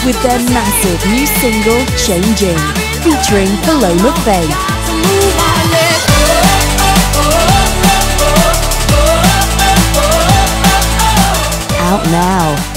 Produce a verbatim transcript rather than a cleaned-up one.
with their massive new single, Changing, featuring Paloma Faith. Out now.